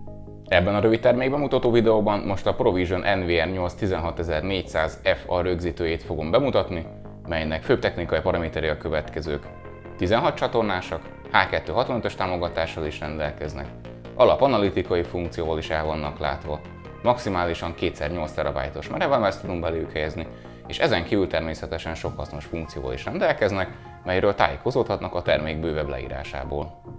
Ebben a rövid termékbemutató videóban most a ProVision NVR8 16400FA rögzítőjét fogom bemutatni, melynek főbb technikai paraméterei a következők. 16 csatornásak, H265-ös támogatással is rendelkeznek, alapanalitikai funkcióval is el vannak látva, maximálisan 2x8 TB-os merevelmezt tudunk belőlük helyezni, és ezen kívül természetesen sok hasznos funkcióval is rendelkeznek, melyről tájékozódhatnak a termék bővebb leírásából.